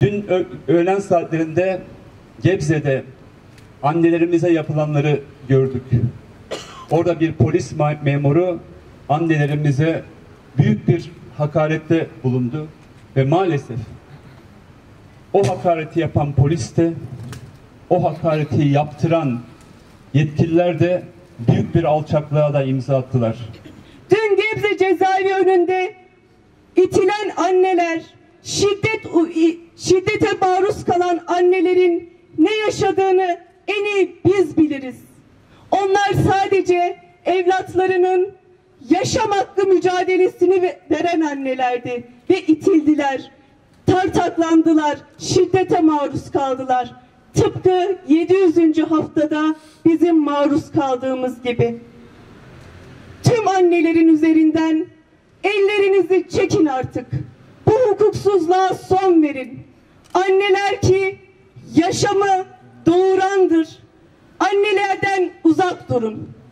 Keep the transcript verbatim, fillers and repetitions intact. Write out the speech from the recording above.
Dün öğlen saatlerinde Gebze'de annelerimize yapılanları gördük. Orada bir polis memuru annelerimize büyük bir hakarette bulundu ve maalesef o hakareti yapan polis de, o hakareti yaptıran yetkililer de büyük bir alçaklığa da imza attılar. Dün Gebze cezaevi önünde itilen anneler, şiddet şiddete maruz kalan annelerin ne yaşadığını en iyi biz biliriz. Onlar sadece evlatlarının yaşam hakkı mücadelesini veren annelerdi ve itildiler, tartaklandılar, şiddete maruz kaldılar. Tıpkı yedi yüzüncü haftada bizim maruz kaldığımız gibi. Tüm annelerin üzerinden ellerinizi çekin artık. Bu hukuksuzluğa son verin. Anneler ki yaşamı doğurandır. Annelerden uzak durun.